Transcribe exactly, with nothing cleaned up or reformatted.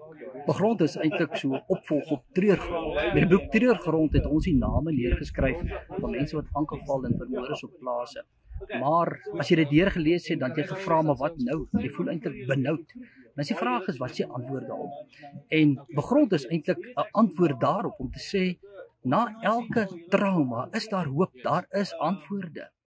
Begrond is eintlik so opvolg op Treurgrond. Met die boek Treurgrond het ons die name neergeskryf van mense wat aangeval en vermoor is op plase. Maar as jy dit deurgelees het, dan het jy gevra, maar wat nou? Jy voel eintlik benoud. En as die vraag is, wat is die antwoord daarop? En Begrond is eintlik 'n antwoord daarop om te sê, na elke trauma is daar hoop, daar is antwoorde.